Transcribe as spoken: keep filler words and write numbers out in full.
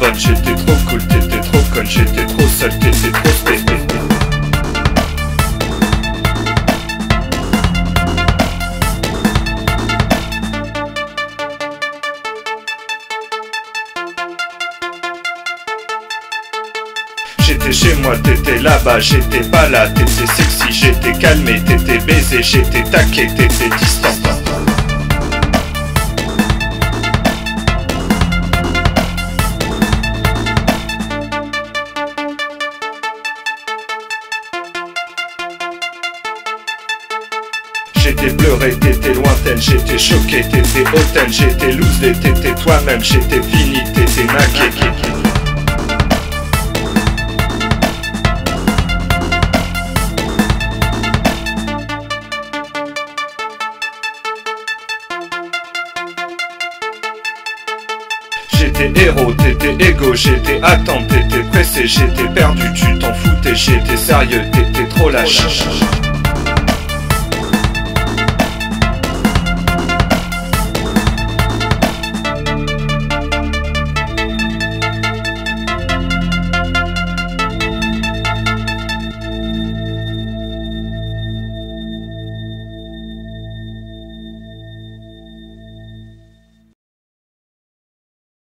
bonne, j'étais trop cool, t'étais trop conne, j'étais trop seul, t'étais trop spé. J'étais chez moi, t'étais là-bas, j'étais pas là, t'étais sexy, j'étais calmé, t'étais baisé, j'étais taqué, t'étais distant. J'étais pleuré, t'étais lointaine, j'étais choqué, t'étais hautaine, j'étais loose, t'étais toi-même, j'étais fini, t'étais naqué. J'étais héros, t'étais égo, j'étais attente, t'étais pressé, j'étais perdu, tu t'en foutais, j'étais sérieux, t'étais trop lâche.